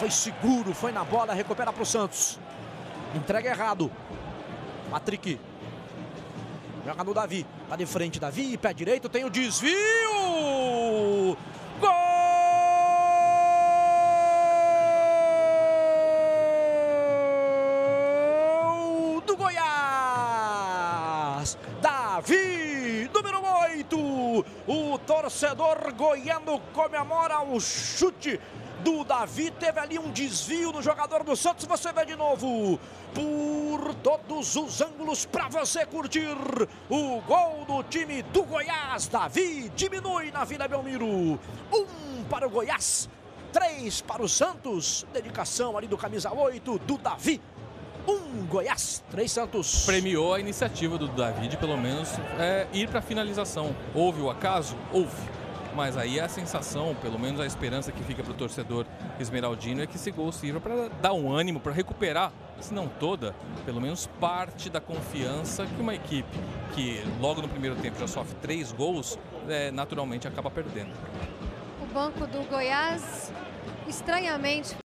Foi seguro, foi na bola, recupera para o Santos. Entrega errado. Patrick. Joga no Davi. Tá de frente, Davi. Pé direito, tem o desvio. Gol do Goiás. Davi, número 8. O torcedor goiano comemora o chute do Davi. Teve ali um desvio no jogador do Santos. Você vê de novo por todos os ângulos para você curtir o gol do time do Goiás. Davi diminui na Vila Belmiro. 1 para o Goiás, 3 para o Santos. Dedicação ali do camisa 8 do Davi. 1 Goiás, 3 Santos. Premiou a iniciativa do Davi de pelo menos ir para a finalização. Houve o acaso? Houve. Mas aí a sensação, pelo menos a esperança que fica para o torcedor esmeraldino é que esse gol sirva para dar um ânimo, para recuperar, se não toda, pelo menos parte da confiança que uma equipe que logo no primeiro tempo já sofre 3 gols, naturalmente acaba perdendo. O banco do Goiás, estranhamente,